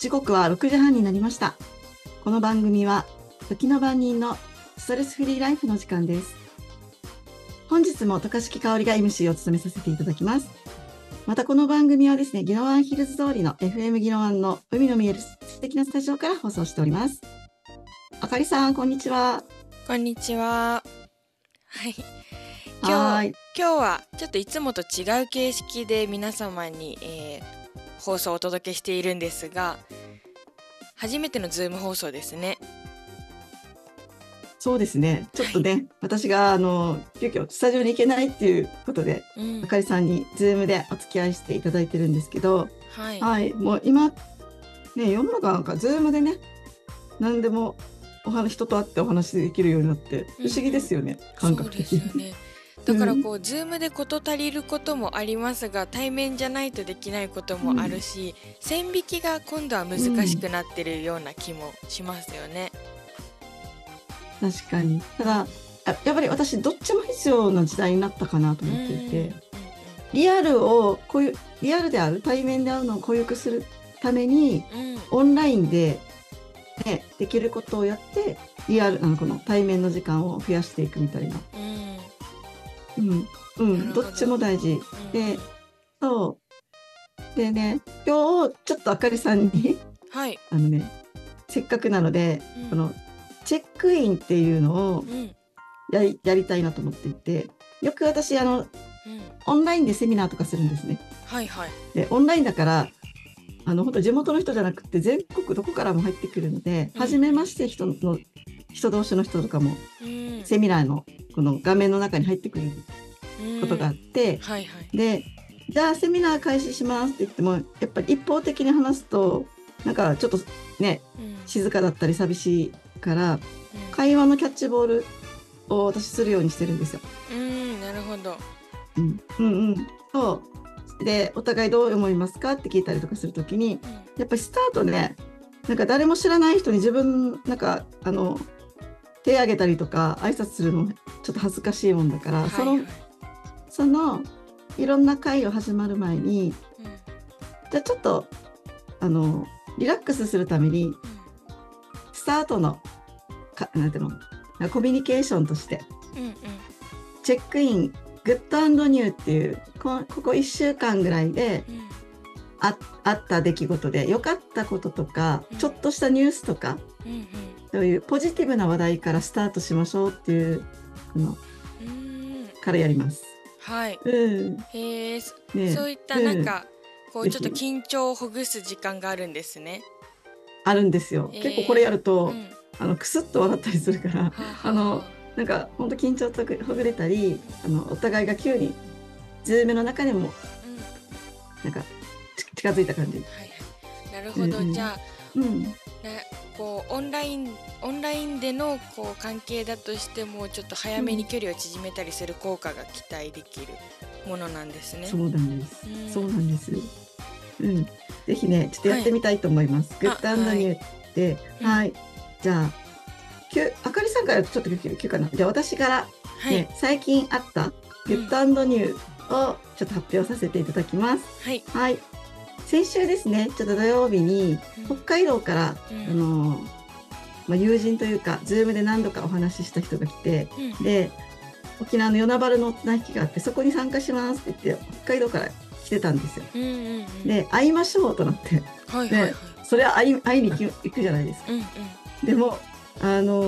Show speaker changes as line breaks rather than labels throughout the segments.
時刻は6時半になりました。この番組は時の番人のストレスフリーライフの時間です。本日も渡嘉敷香織が MC を務めさせていただきます。またこの番組はですね、宜野湾ヒルズ通りの FM 宜野湾の海の見える素敵なスタジオから放送しております。あかりさん、こんにちは。
こんにちは。はい。今日はちょっといつもと違う形式で皆様に、放送をお届けしているんですが、初めてのズーム放送ですね。
そうですね。ちょっとね、私が急遽スタジオに行けないっていうことで、あかりさんにズームでお付き合いしていただいてるんですけど、はい、もう今ね、世の中なんかズームでね、何でも人と会ってお話できるようになって不思議ですよね、感覚的に。
そうですよね。だからズームで事足りることもありますが、対面じゃないとできないこともあるし、線引きが今度は難しくなってるような気もしますよね。
確かに。ただやっぱり私どっちも必要な時代になったかなと思っていて、リアルである対面で会うのを固有するために、オンラインで、ね、できることをやってこの対面の時間を増やしていくみたいな。どっちも大事で、でね、今日ちょっとあかりさんにせっかくなので、このチェックインっていうのをやりたいなと思っていて、よく私オンラインでセミナーとかするんですね。でオンラインだから本当地元の人じゃなくて全国どこからも入ってくるので、初めまして人同士の人とかも、セミナーのこの画面の中に入ってくることがあって、でじゃあセミナー開始しますって言っても、やっぱり一方的に話すとなんかちょっとね、静かだったり寂しいから、会話のキャッチボールを私するようにしてるんですよ。
なるほど。
そうで、お互いどう思いますかって聞いたりとかするときに、やっぱりスタートね、なんか誰も知らない人に自分なんか手挙げたりとか挨拶するのちょっと恥ずかしいもんだから、そのいろんな会を始まる前に、じゃあちょっとリラックスするために、スタートのなんていうの、コミュニケーションとして、チェックイングッド&ニューっていうここ1週間ぐらいであった出来事で良かったこととか、ちょっとしたニュースとか、そういうポジティブな話題からスタートしましょうっていうからやります。
そういったなんかちょっと緊張をほぐす時間があるんですね。
あるんですよ。結構これやると、クスッと笑ったりするからなんか本当緊張とほぐれたり、お互いが急にズームの中でもなんか近づいた感じ。
なるほど。じゃあ、オンラインでの関係だとしても、ちょっと早めに距離を縮めたりする効果が期待できるものなんですね。
そうなんです。そうなんです。ぜひね、ちょっとやってみたいと思います。グッド&ニューって、じゃああかりさんからちょっと聞くかな。じゃあ私から、最近あったグッド&ニューをちょっと発表させていただきます。先週ですね、ちょっと土曜日に北海道から、友人というかズームで何度かお話しした人が来て、で沖縄の与那原の綱引きがあって、そこに参加しますって言って北海道から来てたんですよ。で会いましょうとなって、でそれは会いに行くじゃないですか。でもこ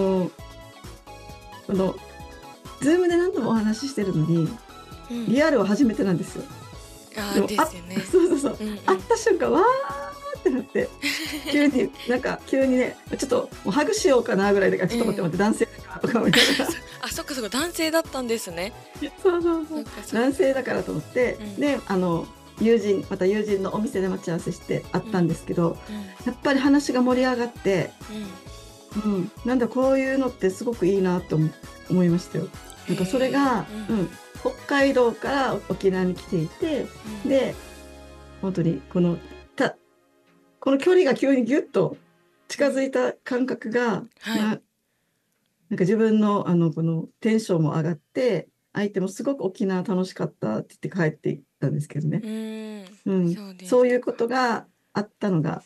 のズームで何度もお話ししてるのに、リアルは初めてなんですよ。でも会った瞬間わーってなって急にね、ちょっともうハグしようかなぐらいだから、ちょっと待って、男性だからとか思いながら
そっか男性だったんですね。
そう男性だからと思って、で友人のお店で待ち合わせして会ったんですけど、やっぱり話が盛り上がって、なんだこういうのってすごくいいなと思いましたよ。なんかそれが、北海道から沖縄に来ていて、で本当にこの距離が急にギュッと近づいた感覚が、なんか自分のこのテンションも上がって、相手もすごく沖縄楽しかったって言って帰っていったんですけどね。そういうことがあったのが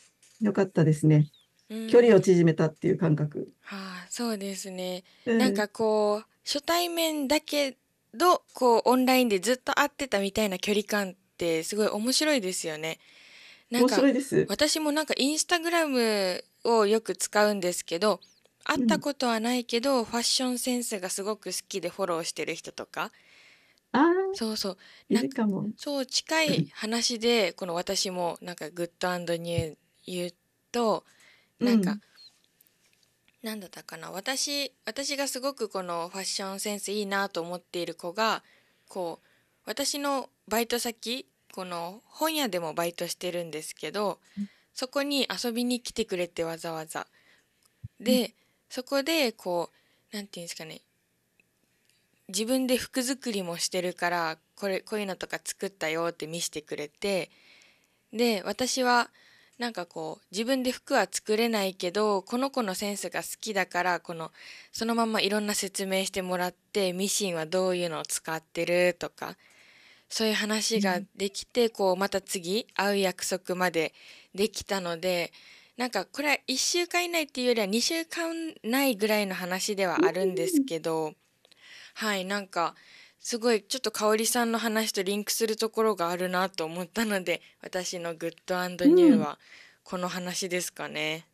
よかったですね。
うん
距離を縮めたっていう感覚。
はあ、そうですね。
うん、
なんかこう初対面だけどこうオンラインでずっと会ってたみたいな距離感ってすごい面白いですよね。なん
面
か
白いです。
私もなんかインスタグラムをよく使うんですけど、会っ
うん。
たことはないけどファッションセンスがすごく好きでフォローしてる人とか、
ああ、
そうそう、
い
なんか
るかも。
そう近い話でこの私もなんかグッドニュー言うと、なんか
うん。
なんだったかな、私がすごくこのファッションセンスいいなと思っている子がこう私のバイト先、この本屋でもバイトしてるんですけど、そこに遊びに来てくれてわざわざで、そこでこうなんていうんですかね、自分で服作りもしてるからこういうのとか作ったよって見せてくれて、で私はなんかこう自分で服は作れないけどこの子のセンスが好きだからそのままいろんな説明してもらって、ミシンはどういうのを使ってるとかそういう話ができて、こうまた次会う約束までできたので、なんかこれは1週間以内っていうよりは2週間ないぐらいの話ではあるんですけど、はい、なんかすごいちょっと香織さんの話とリンクするところがあるなと思ったので、私のグッド
うん。
ニューはこの話ですかね。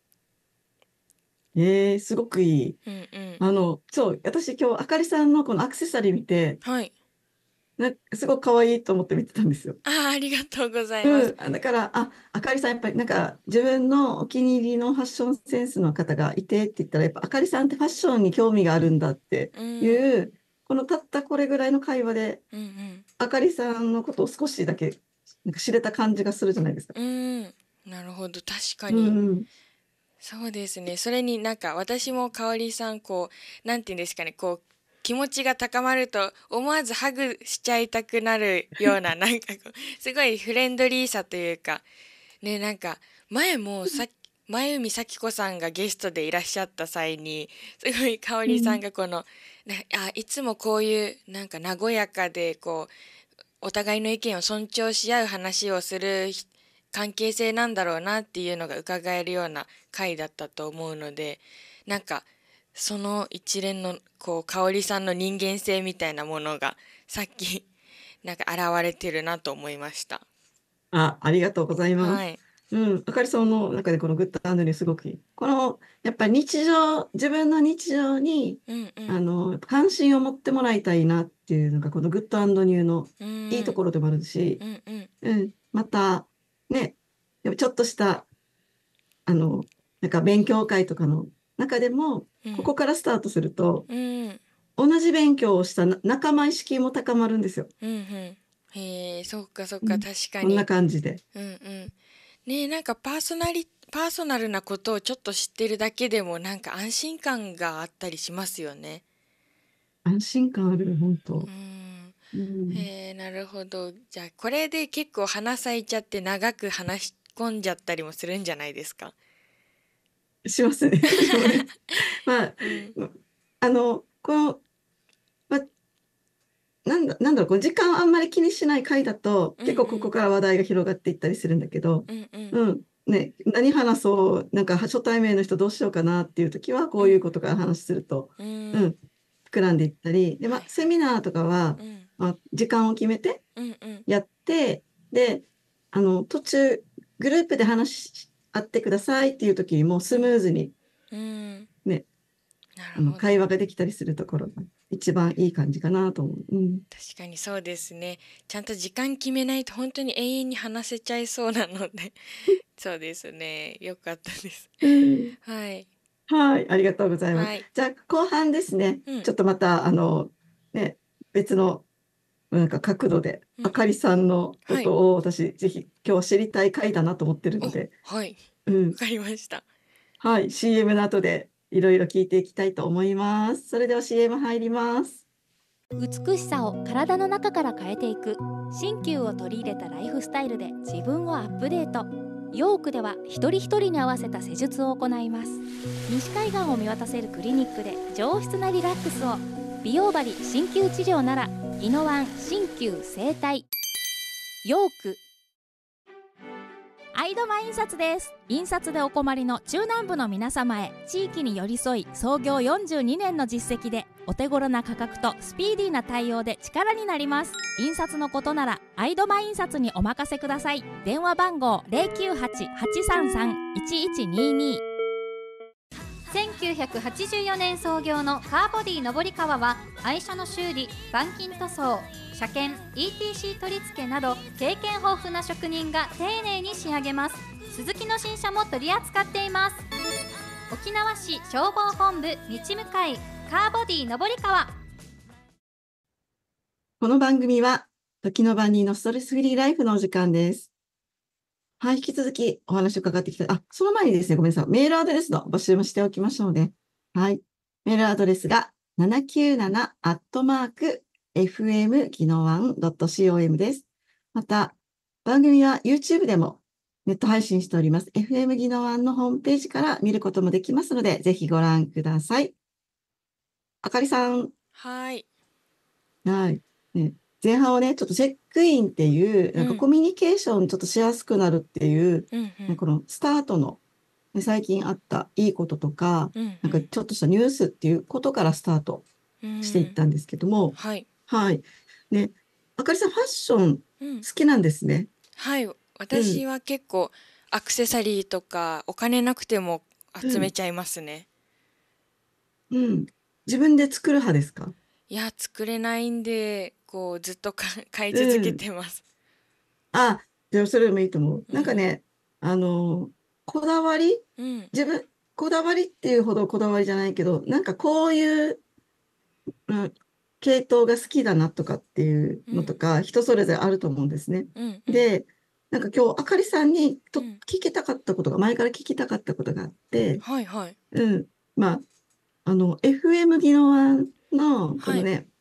すごくいい。
うんうん。
そう、私今日、あかりさんのこのアクセサリー見て、
はい。
すごく可愛いと思って見てたんですよ。
ああ、ありがとうございます。
うん。だから、あかりさん、やっぱりなんか、自分のお気に入りのファッションセンスの方がいてって言ったら、やっぱあかりさんってファッションに興味があるんだってい
うん。
う、このたったこれぐらいの会話で、
うん
あかりさんのことを少しだけなんか知れた感じがするじゃないですか。
うん。うん。なるほど。確かに。
うん、うん、
そうですね。それになんか私も香織さん、こう、なんていうんですかね、こう、気持ちが高まると思わずハグしちゃいたくなるような、なんかこう、すごいフレンドリーさというか、ね、なんか前も前海幸子さんがゲストでいらっしゃった際にすごい香織さん
うん、
がいつもこういうなんか和やかでこうお互いの意見を尊重し合う話をする関係性なんだろうなっていうのが伺えるような回だったと思うので、なんかその一連のこう香織さんの人間性みたいなものがさっきなんか現れてるなと思いました。
ありがとうございます。
はい。
うん、あかりさんの中でこのグッドアンドニューすごくいい。やっぱり自分の日常に、
うんうん。
関心を持ってもらいたいなっていうのが、このグッドアンドニューの
う
いいと
ん
ころでもあるし、
うんうん
うん、また、ね、やっぱちょっとした、あの、なんか勉強会とかの中でも、
うん
ここからスタートすると、
うん
同じ勉強をした仲間意識も高まるんですよ。
うんうん。へえ、そっかそっか、
うん、こんな
確かに。
感じで。
うんうん。ねえ、なんかパーソナルなことをちょっと知ってるだけでもなんか安心感があったりしますよね。
安心感ある、本当。
うん。
うん、
へえ、なるほど。じゃあこれで結構花咲いちゃって長く話し込んじゃったりもするんじゃないですか。
しますね。でもね、まあ、
うん。
この、まあ、なんだろう、この時間をあんまり気にしない回だと、
うんう
結構ここ
ん
から話題が広がっていったりするんだけど、
うんうん
うん、ね、何話そう、なんか初対面の人どうしようかなっていう時は、こ
うん
ういうことから話すると、
うん
うん、膨らんでいったり、で、
はいはい。
セミナーとかは、
うん
時間を決めて
うんうん
やって、で、途中、グループで話し合ってくださいっていう時にもスムーズに
うん。
ね、
なるほど。
会話ができたりするところが一番いい感じかなと思う。うん。
確かにそうですね。ちゃんと時間決めないと本当に永遠に話せちゃいそうなので、そうですね。よかったです。
うん、
はい。
はい、ありがとうございます。
はい。
じゃあ、後半ですね。
うん。
ちょっとまた、ね、別の、なんか角度で、
うんうん。
あかりさんのこ
はい。
とを私、ぜひ今日知りたい回だなと思ってるの
お、
で、
はい。
うん、
わかりました。
はい、CM の後でいろいろ聞いていきたいと思います。それでは CM 入ります。
美しさを体の中から変えていく鍼灸を取り入れたライフスタイルで自分をアップデート。ヨークでは一人一人に合わせた施術を行います。西海岸を見渡せるクリニックで上質なリラックスを。美容針鍼灸治療ならイノワン鍼灸整体ヨーク。 アイドマ印刷です。印刷でお困りの中南部の皆様へ、地域に寄り添い創業42年の実績で、お手頃な価格とスピーディーな対応で力になります。印刷のことならアイドマ印刷にお任せください。電話番号 098-833-1122。1984年創業のカーボディ上り川は、愛車の修理、板金塗装、車検、ETC 取り付けなど経験豊富な職人が丁寧に仕上げます。スズキの新車も取り扱っています。沖縄市消防本部道向かいカーボディ上り川。
この番組は時の番人のストレスフリーライフのお時間です。はい、引き続きお話を伺ってきた。その前にですね、ごめんなさい。メールアドレスの募集もしておきましょうね。はい。メールアドレスが797@fm ギノワン .com です。また、番組は YouTube でもネット配信しております。FM ギノワンのホームページから見ることもできますので、ぜひご覧ください。あかりさん。
はい。
はい。ね、前半はね、ちょっとチェックインっていう、なんかコミュニケーションちょっとしやすくなるっていう、このスタートの、ね、最近あったいいこととか、なんかちょっとしたニュースっていうことからスタートしていったんですけども、
はい。
はい。ね、あかりさんファッション好きなんですね。
はい。私は結構アクセサリーとかお金なくても集めちゃいますね。
自分で作る派ですか？
いや、作れないんで、こうずっと買い続けてます。
あ、でもそれもいいと思う。なんかね、こだわり、こだわりっていうほどこだわりじゃないけど、なんかこういう、系統が好きだなとかっていうのとか、人それぞれあると思うんですね。で、なんか今日あかりさんに聞きたかったことが、前から聞きたかったことがあって、
はいはい。
まあ、FM 技能ワンの、このね、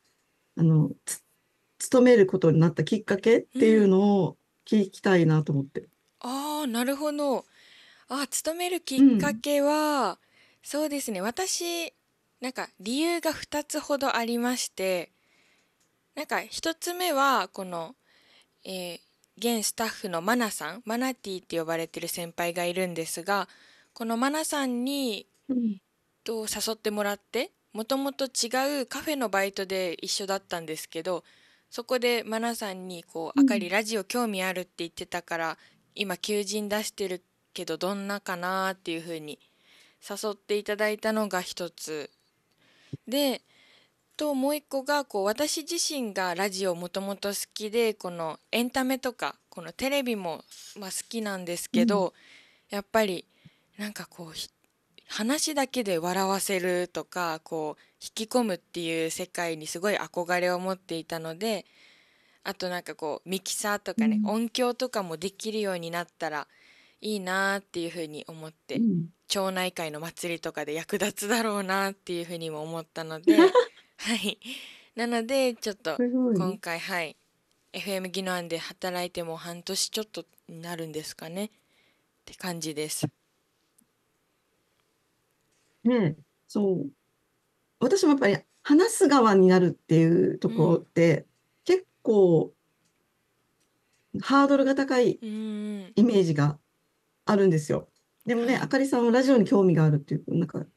勤めることになったきっかけっていうのを聞きたいなと思って。
ああ、なるほど。勤めるきっかけは、そうですね。私、なんか理由が2つほどありまして、なんか1つ目は、この、現スタッフのマナさん、マナティって呼ばれてる先輩がいるんですが、このマナさんに、誘ってもらって、もともと違うカフェのバイトで一緒だったんですけど、そこでマナさんにあかりラジオ興味あるって言ってたから、今求人出してるけどどんなかなっていうふうに誘っていただいたのが一つで、もう一個が私自身がラジオもともと好きで、このエンタメとかこのテレビも好きなんですけど、やっぱりなんか話だけで笑わせるとか引き込むっていう世界にすごい憧れを持っていたので、あとなんかミキサーとかね、音響とかもできるようになったらいいなっていうふうに思って、町内会の祭りとかで役立つだろうなっていうふうにも思ったのではいなのでちょっと今回FM 技能で働いても半年ちょっとになるんですかねって感じです。
ね、そう。私もやっぱり話す側になるっていうところって、結構ハードルが高いイメージがあるんですよ。でもね、あかりさんはラジオに興味があるっていう、なんか、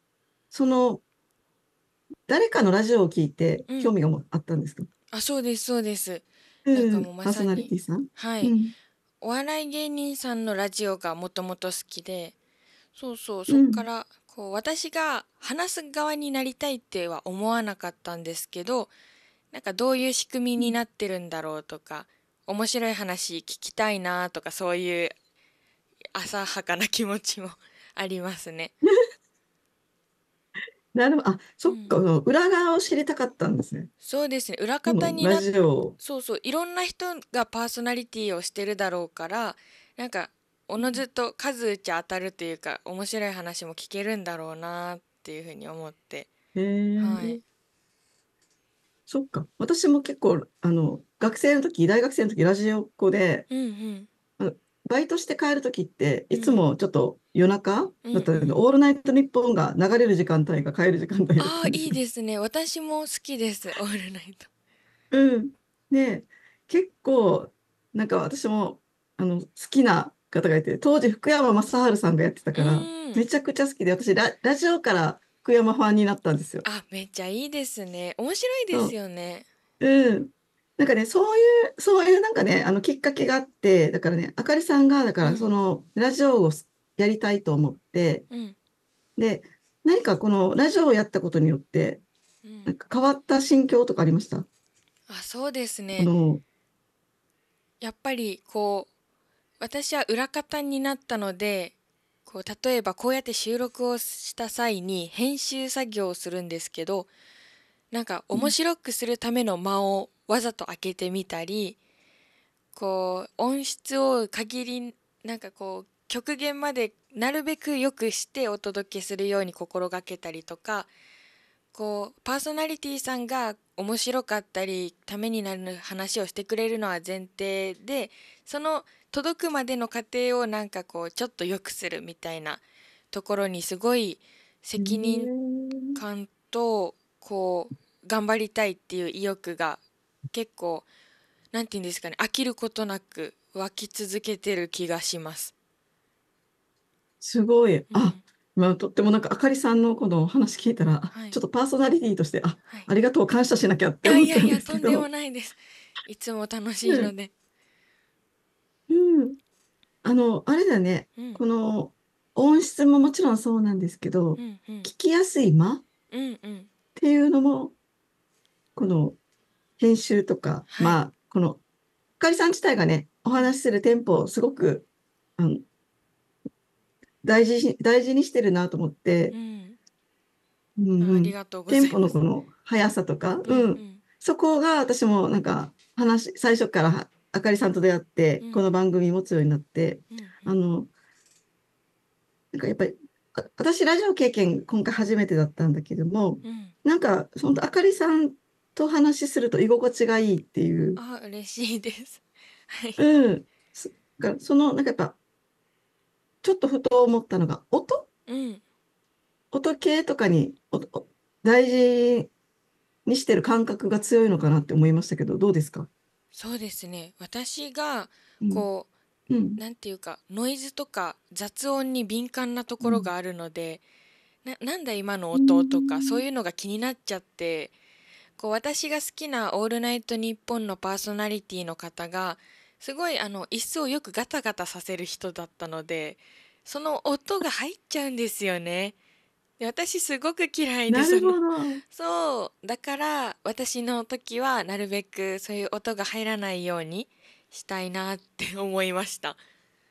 誰かのラジオを聞いて興味があったんですか？
そうです、そうです。なんかもうま
パーソナリ
さに、
ティさん。
お笑い芸人さんのラジオがもともと好きで、そっから私が話す側になりたいっては思わなかったんですけど、なんかどういう仕組みになってるんだろうとか、面白い話聞きたいなとか、そういう浅はかな気持ちもありますね。
なるほど。そっか、裏側を知りたかったんですね。
そうですね。裏方に
ラジオ。
いろんな人がパーソナリティをしてるだろうから、なんかおのずと数打ち当たるというか、面白い話も聞けるんだろうなっていうふうに思って。はい。
そっか。私も結構、大学生の時、ラジオっ子で、バイトして帰る時って、いつもちょっと夜中だったけど、オールナイトニッポンが流れる時間帯が帰る時間帯だったんです
いい
よ。
ですね。私も好きです、オールナイト。
ね、結構、なんか私も、好きな方がいて、当時福山雅治さんがやってたから、めちゃくちゃ好きで、私ラジオから福山ファンになったんですよ。
あ、めっちゃいいですね。面白いですよね。
うん。なんかね、そういうなんかね、きっかけがあって、だからね、あかりさんが、だからその、ラジオをやりたいと思って、で、何かこのラジオをやったことによって、なんか変わった心境とかありました？
あ、そうですね。やっぱりこう、私は裏方になったので、こう例えばこうやって収録をした際に編集作業をするんですけど、なんか面白くするための間をわざと開けてみたり、こう音質を限りなんかこう極限までなるべく良くしてお届けするように心がけたりとか、こうパーソナリティさんが面白かったりためになる話をしてくれるのは前提で、その届くまでの過程をなんかこうちょっと良くするみたいなところにすごい責任感とこう頑張りたいっていう意欲が結構なんて言うんですかね、飽きることなく湧き続けてる気がします。
すごい。今とってもなんかあかりさんのこの話聞いたら、ちょっとパーソナリティとして、ありがとう、感謝しなきゃって思ったんですけど。
とんでもないです。いつも楽しいので。
うん。あれだね、この音質ももちろんそうなんですけど、聞きやすい間っていうのも、この編集とか、この、あかりさん自体がね、お話しするテンポをすごく、大事にしてるなと思って、
ありがとうござ
テン
います。
ポのこの速さとか、そこが私もなんか最初からあかりさんと出会って、この番組持つようになって、なんかやっぱり、私ラジオ経験今回初めてだったんだけども、なんか本当あかりさんと話しすると居心地がいいっていう。
嬉しいです。はい。
なんかやっぱ、ちょっとふと思ったのが、音系とかに大事にしてる感覚が強いのかなって思いましたけど、どうですか？
そうですね。私がこう、なんていうかノイズとか雑音に敏感なところがあるので、なんだ今の音とかそういうのが気になっちゃって、こう私が好きな「オールナイトニッポン」のパーソナリティの方がすごい椅子をよくガタガタさせる人だったので、その音が入っちゃうんですよね。で、私すごく嫌いで、
なるほど。
そうだから私の時はなるべくそういう音が入らないようにしたいなって思いました。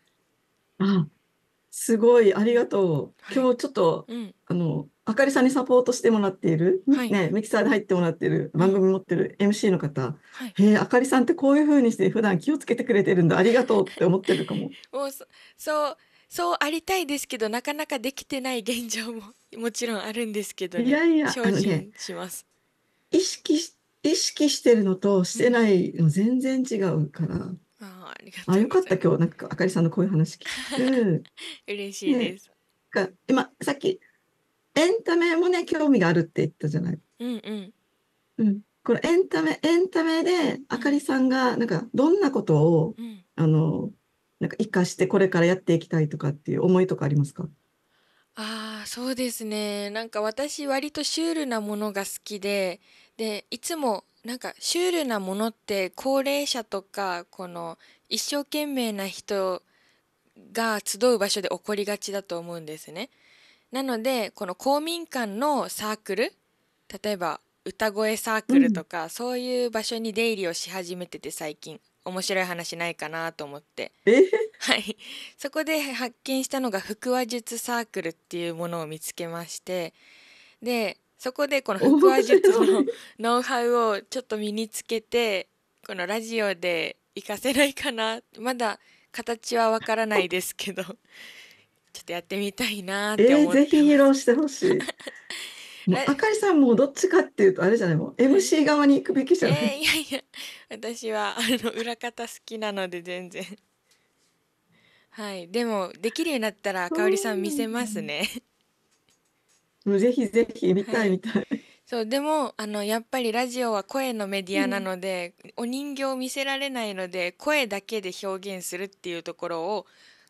すごい、ありがとう。今日ちょっと、あかりさんにサポートしてもらっている、ね、ミキサーで入ってもらっている、番組持ってる MC の方、へえ、あかりさんってこういうふうにして普段気をつけてくれてるんだ、ありがとうって思ってるかも。
もうそうありたいですけど、なかなかできてない現状ももちろんあるんですけどね、
いやいや、
精進します。
意識してるのとしてないの全然違うから。
ありがとう
よかった、
ございます。
今日、なんか、あかりさんのこういう話聞いて。
嬉しいです。
今、さっき、エンタメもね、興味があるって言ったじゃない。このエンタメで、あかりさんが、なんか、どんなことを、なんか、活かしてこれからやっていきたいとかっていう思いとかありますか？
そうですね。なんか私割とシュールなものが好きで、いつもなんかシュールなものって高齢者とか、この一生懸命な人が集う場所で起こりがちだと思うんですね。なので、この公民館のサークル、例えば歌声サークルとか、そういう場所に出入りをし始めてて最近、面白い話ないかなと思って。はい。そこで発見したのが腹話術サークルっていうものを見つけまして、で、そこでこの腹話術のノウハウをちょっと身につけて、このラジオで活かせないかな。まだ形はわからないですけど、ちょっとやってみたいなって思ってます。
ぜひ披露してほしい。もうあかりさんもどっちかっていうとあれじゃない、もう MC 側に行くべきじゃない。
いやいや、私は裏方好きなので全然。はい、でもできるようになったらかおりさん見せますね。
もうぜひぜひ見たい見たい。
そう、でもやっぱりラジオは声のメディアなので、お人形を見せられないので声だけで表現するっていうところを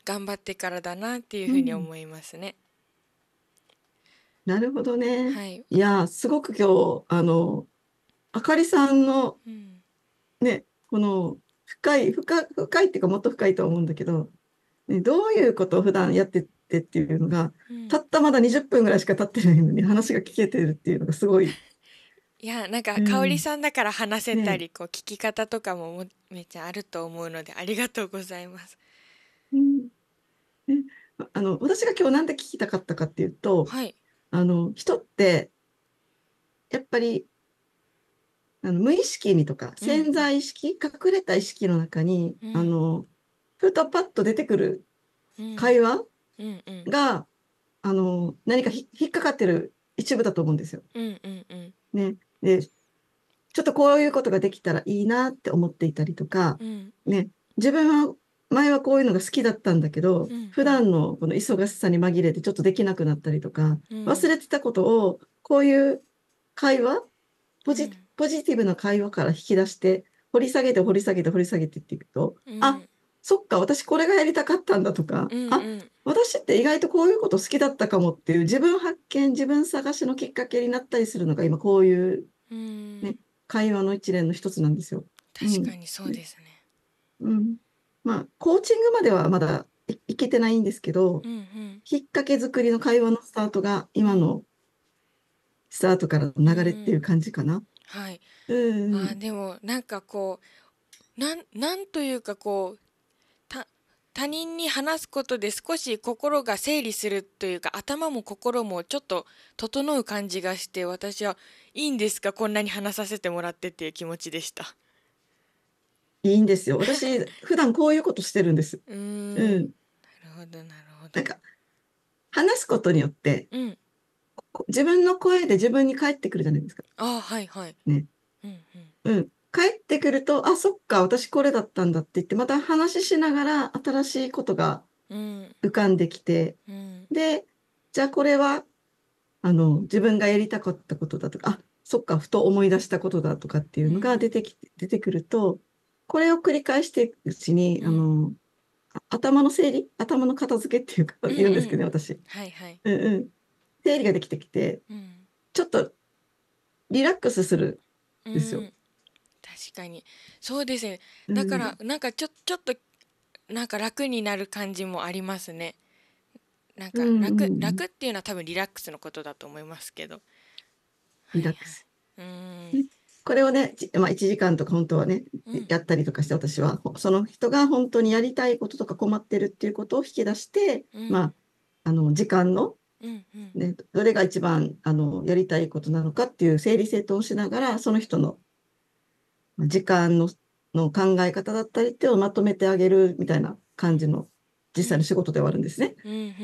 頑張ってからだなっていうふうに思いますね。
なるほどね。
はい。
いや、すごく今日、あかりさんのね、この深いっていうかもっと深いと思うんだけど、ね、どういうことを普段やってってっていうのが、たったまだ20分ぐらいしか経ってないのに話が聞けてるっていうのがすごい。
いや、なんか香織さんだから話せたり、
ね、
こう聞き方とかもめっちゃあると思うので、ありがとうございます。
ね、私が今日なんで聞きたかったかっていうと、
はい、
人ってやっぱり無意識にとか潜在意識、隠れた意識の中に、ふとパッと出てくる会話が、何か引っかかってる一部だと思うんですよ。ね、でちょっとこういうことができたらいいなって思っていたりとか、ね、自分は前はこういうのが好きだったんだけど、普段のこの忙しさに紛れてちょっとできなくなったりとか、忘れてたことをこういう会話、ポジティブな会話から引き出して掘り下げて掘り下げて掘り下げてっていくと、あ、そっか、私これがやりたかったんだとか、あ、私って意外とこういうこと好きだったかもっていう自分発見、自分探しのきっかけになったりするのが今こういう、ね、会話の一連の一つなんですよ。
確かにそうですね。
まあ、コーチングまではまだいけてないんですけど、きっかけ作りの会話のスタートが今のスタートからの流れっていう感じかな。
はい。でもなんかこうなんというかこう他人に話すことで少し心が整理するというか、頭も心もちょっと整う感じがして、私はいいんですか、こんなに話させてもらってっていう気持ちでした。
いいんですよ。私普段こういうことしてるんです。
なるほどなるほど。
なんか話すことによって、自分の声で自分に返ってくるじゃないですか。
はいはい。
ね。帰ってくると、あ、そっか、私これだったんだって言って、また話しながら新しいことが浮かんできて、で、じゃあこれは、自分がやりたかったことだとか、あ、そっか、ふと思い出したことだとかっていうのが出てくると、これを繰り返していくうちに、頭の整理、頭の片付けっていうか、言うんですけどね、私。整理ができてきて、ちょっとリラックスするんですよ。
確かにそうですね。だからなんかちょっとなんか楽になる感じもありますね。なんか楽っていうのは多分リラックスのことだと思いますけど。
リラックス。これをね、1時間とか本当はね、やったりとかして、私はその人が本当にやりたいこととか困ってるっていうことを引き出して、時間の、どれが一番やりたいことなのかっていう整理整頓をしながら、その人の時間の考え方だったりっていうのをまとめてあげるみたいな感じの実際の仕事ではあるんですね。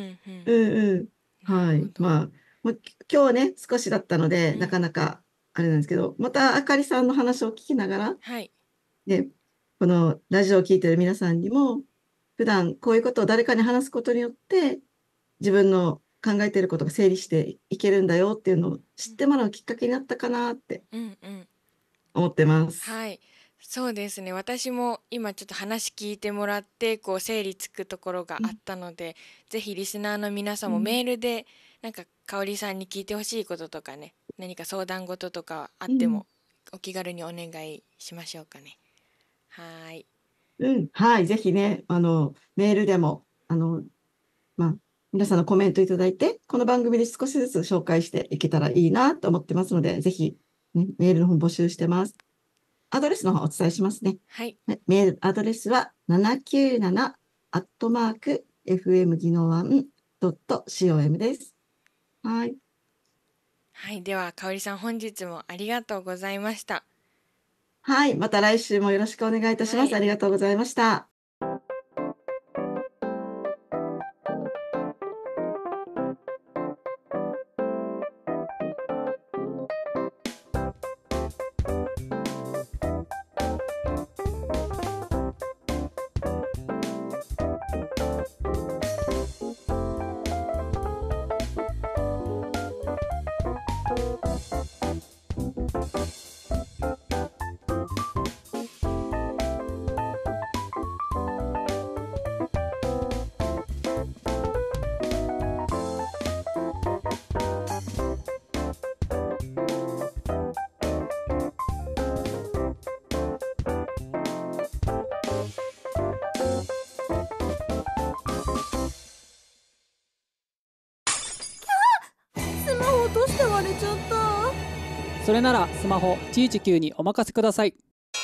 はい。まあ、今日はね、少しだったので、なかなかあれなんですけど、またあかりさんの話を聞きながら、で、このラジオを聞いてる皆さんにも、普段こういうことを誰かに話すことによって、自分の考えていることが整理していけるんだよっていうのを知ってもらうきっかけになったかなって思ってます。
はい。そうですね。私も今ちょっと話聞いてもらってこう整理つくところがあったので、ぜひリスナーの皆さんもメールでなんか香織さんに聞いてほしいこととかね、何か相談事とかあってもお気軽にお願いしましょうかね。はい。
はい。ぜひね、メールでも、皆さんのコメントいただいて、この番組で少しずつ紹介していけたらいいなと思ってますので、ぜひ、ね、メールの方募集してます。アドレスの方お伝えしますね。
はい。
メールアドレスは797@fmginowan.com です。はい。
はい。では、香織さん、本日もありがとうございました。
はい。また来週もよろしくお願いいたします。ありがとうございました。
れちゃった。
それならスマホ119にお任せください。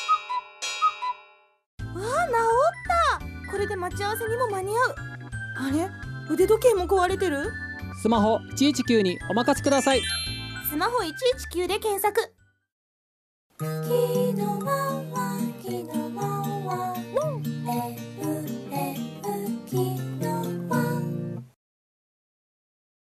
治った。これで待ち合わせにも間に合う。あれ、腕時計も壊れてる。
スマホ119にお任せください。
スマホ119で検索。